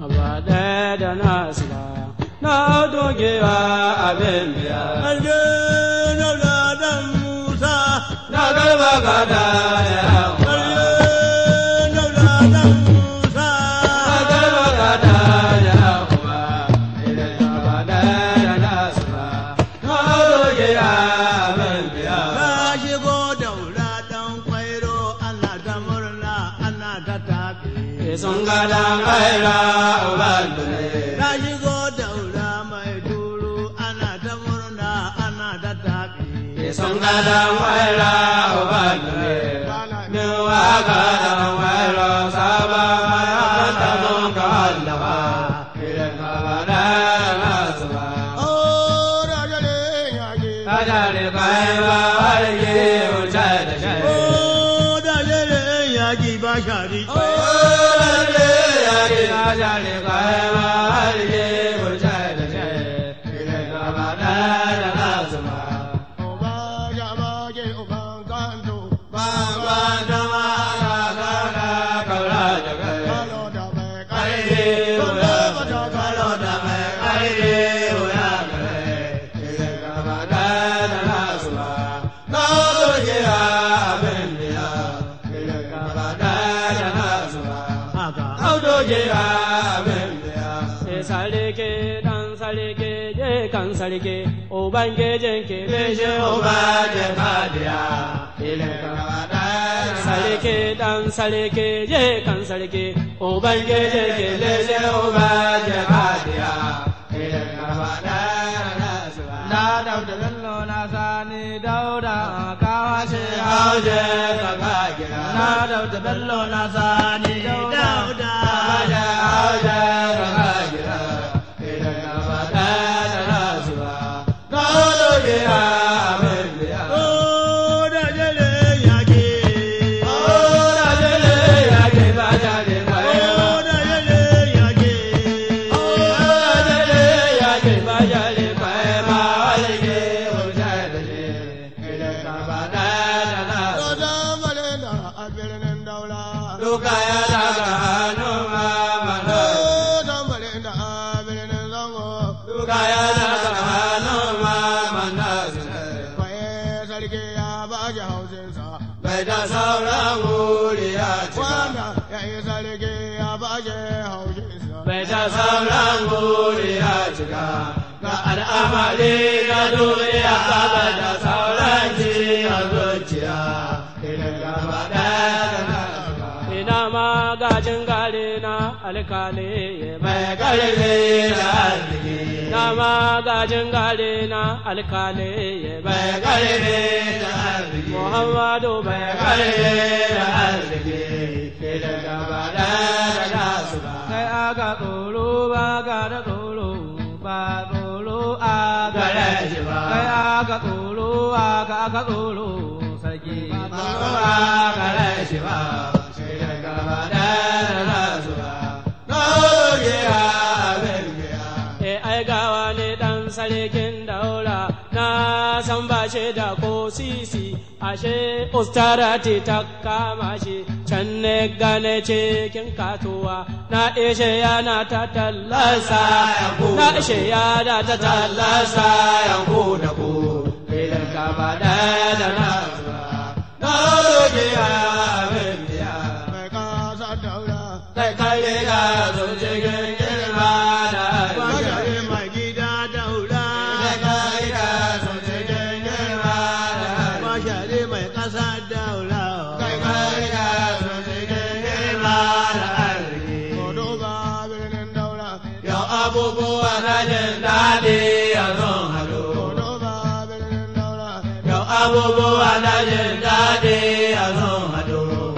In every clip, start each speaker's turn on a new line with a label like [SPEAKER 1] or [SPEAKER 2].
[SPEAKER 1] abada nasba na doge wa abin biya
[SPEAKER 2] alje daula dan Musa
[SPEAKER 1] na garba gada ya
[SPEAKER 2] alje daula dan Musa
[SPEAKER 1] na garba gada ya kuma idan abada nasba na doge wa abin biya
[SPEAKER 2] ka shigo daula dan kwairo ana ta murna ana ta tafi
[SPEAKER 1] sun gada kaira ubandune
[SPEAKER 2] ka shigo daula mai duru ana ta murna ana ta tafi
[SPEAKER 1] sun gada kaira ubandune min waka da kaira saba ya ta don kallawa idan abada nasba
[SPEAKER 2] oh rajale yage
[SPEAKER 1] ajare kaira warge wuce da shi
[SPEAKER 2] oh rajale yage ba shari
[SPEAKER 1] ajare kaira warge wuce da shi idan abada nasba
[SPEAKER 2] oba jamaje oban kanto kalo da me
[SPEAKER 1] sarki ubangijin ke bishe ubaje kadiya sarki dan sarki je kan sarki ubangijin ke bishe ubaje kadiya na dauda bello na sani dauda kawashe hauje kaka gira na dauda bello na sani dauda kawashe hauje kaka gira sauran guri ya cika ga al'amari ga duniya ba da sauran ci a zuciya idan gaba ɗaya ina magajin gare na alkali mai karfi da arziki na magajin gare na alkali mai karfi da arziki muhammadu mai karfi da arziki idan gaba ɗaya da su ba kai aka tsoro ba ga da tsoro ba tsoro a gare shi ba kai aka tsoro aka tsoro sarki ba tsoro a gare shi ba sai da gaba da rasu ba goge abin biya ai gawa ne dan sarkin daura na san ba shi da ko sisi ashe ustarati ta kama shi can ne gane cikin katuwa na ishe yana ta tallasa na ishe yana ta tallasa yanku da ku idan gaba da na na roƙi abin biya
[SPEAKER 2] mai kasa daura
[SPEAKER 1] kai kai ga zo cikin girma da
[SPEAKER 2] bajare mai gida daura
[SPEAKER 1] kai kai ga zo cikin girma da
[SPEAKER 2] bajare mai kasa daura
[SPEAKER 1] kai kai ga zo cikin girma da arziki
[SPEAKER 2] kodo ba birnin daura
[SPEAKER 1] yau abubuwa na jin daɗi a zon hado
[SPEAKER 2] kodo ba birnin daura
[SPEAKER 1] yau abubuwa na jin daɗi a zon hado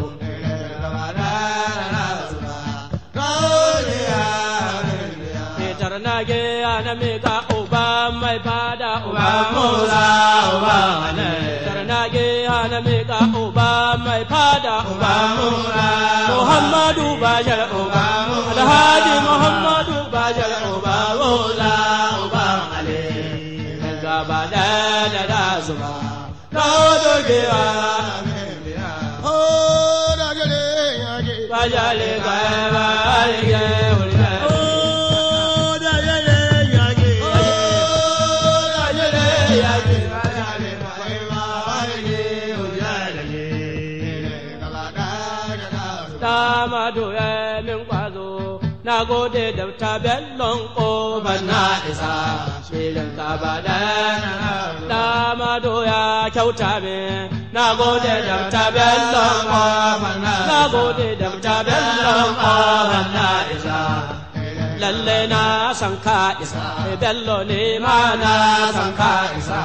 [SPEAKER 1] Nage ana mika uba mai fada uba Musa uba ne Tarnage ana mika uba mai fada uba Musa Muhammadu Bajar uba Alhaji Muhammadu Bajar uba Musa uba Ali gaba da zuba na dogewa
[SPEAKER 2] oh da gele yage
[SPEAKER 1] Bajale gaba rige wuri
[SPEAKER 3] Amadu ya min kwazo na gode da ta bellon ƙofar na isa filin kaba da Amadu ya kyauta min na gode da ta bellon ƙofar na gode da ta bellon ƙofar na isa lalle na san ka isa bello ne ma na san ka isa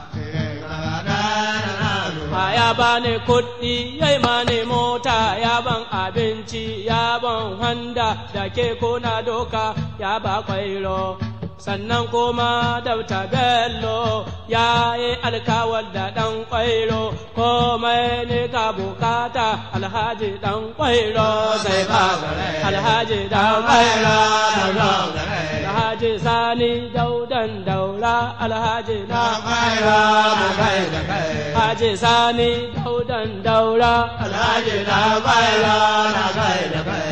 [SPEAKER 3] ya bani kuɗi ya mani mota ya ban abinci ya ban handa da keko na doka ya ba kwairo sannan kuma dauta bello ya yi alkawar da ɗan kwairo komai ne ka bukata alhaji ɗan kwairo sai ba alhaji ɗan kwairo alhaji sani daudan daura alhaji ɗan kwairo alhaji sani daudan daura alhaji ɗan kwairo na kai da kai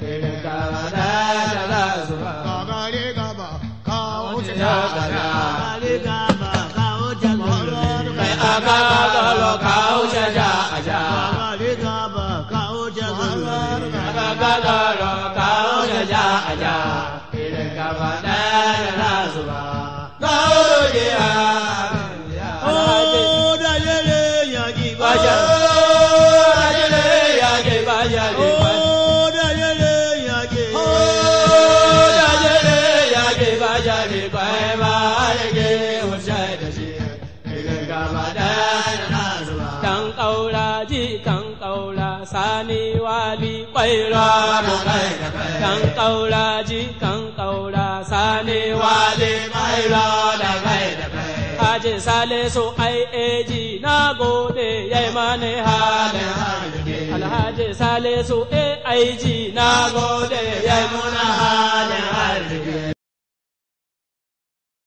[SPEAKER 3] Sani wali kwairo kan kaura ji kan kaura sani wali kwairo da kai da kai Haji Salisu IAG na gode yai mani halin alhaji Salisu AIG na gode yai muna